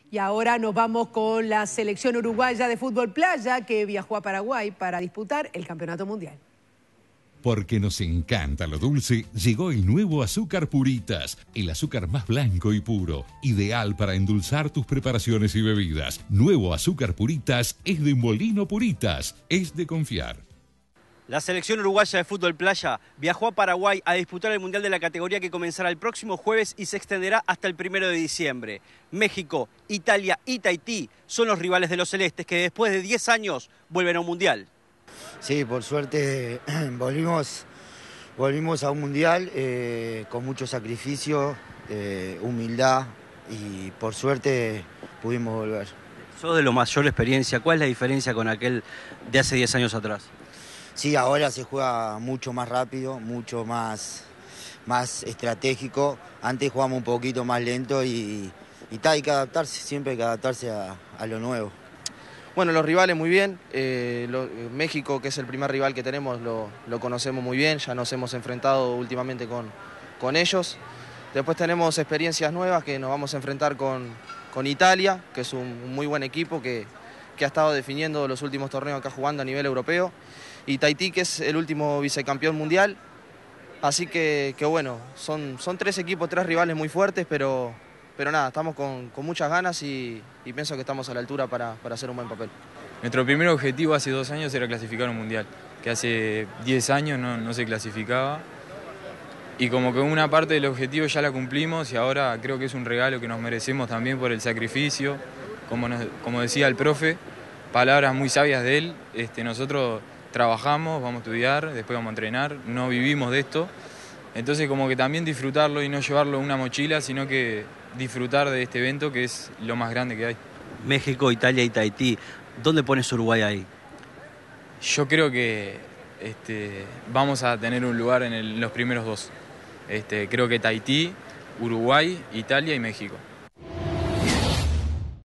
Y ahora nos vamos con la selección uruguaya de fútbol playa que viajó a Paraguay para disputar el Campeonato Mundial. Porque nos encanta lo dulce, llegó el nuevo azúcar Puritas, el azúcar más blanco y puro, ideal para endulzar tus preparaciones y bebidas. Nuevo azúcar Puritas es de Molino Puritas, es de confiar. La selección uruguaya de fútbol playa viajó a Paraguay a disputar el Mundial de la categoría que comenzará el próximo jueves y se extenderá hasta el 1 de diciembre. México, Italia y Tahití son los rivales de los celestes que después de 10 años vuelven a un Mundial. Sí, por suerte volvimos a un Mundial con mucho sacrificio, humildad y por suerte pudimos volver. Sos de lo mayor experiencia, ¿cuál es la diferencia con aquel de hace 10 años atrás? Sí, ahora se juega mucho más rápido, mucho más estratégico. Antes jugábamos un poquito más lento y hay que adaptarse, siempre hay que adaptarse a lo nuevo. Bueno, los rivales muy bien. México, que es el primer rival que tenemos, lo conocemos muy bien. Ya nos hemos enfrentado últimamente con ellos. Después tenemos experiencias nuevas que nos vamos a enfrentar con Italia, que es un muy buen equipo que ha estado definiendo los últimos torneos acá jugando a nivel europeo. Y Tahití, que es el último vicecampeón mundial. Así que bueno, son 3 equipos, 3 rivales muy fuertes, pero nada, estamos con muchas ganas y pienso que estamos a la altura para hacer un buen papel. Nuestro primer objetivo hace 2 años era clasificar un mundial, que hace 10 años no se clasificaba. Y como que una parte del objetivo ya la cumplimos y ahora creo que es un regalo que nos merecemos también por el sacrificio. Como decía el profe, palabras muy sabias de él, nosotros trabajamos, vamos a estudiar, después vamos a entrenar, no vivimos de esto. Entonces como que también disfrutarlo y no llevarlo en una mochila, sino que disfrutar de este evento que es lo más grande que hay. México, Italia y Tahití, ¿dónde pones Uruguay ahí? Yo creo que vamos a tener un lugar en los primeros 2. Creo que Tahití, Uruguay, Italia y México.